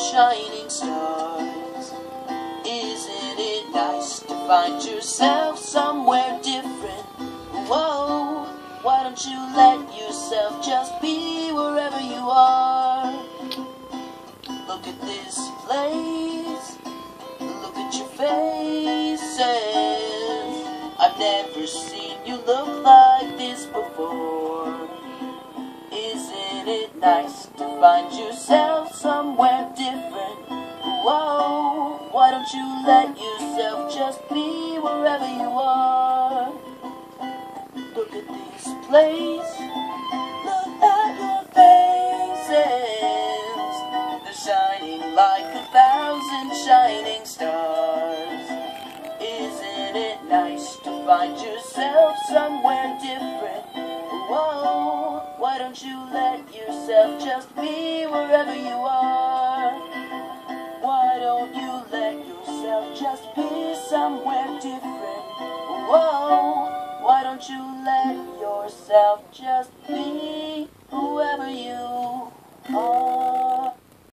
shining stars. Isn't it nice to find yourself somewhere different? Whoa, why don't you let yourself just be wherever you are? Look at this place, look at your faces. I've never seen you look like this before. Isn't it nice to find yourself somewhere different? Whoa, why don't you let yourself just be wherever you are? Look at this place, look at your faces. They're shining like 1,000 shining stars. Isn't it nice to find yourself somewhere different? Whoa, why don't you let yourself just be wherever you are? Why don't you let yourself just be somewhere different? Whoa, why don't you let yourself just be whoever you are?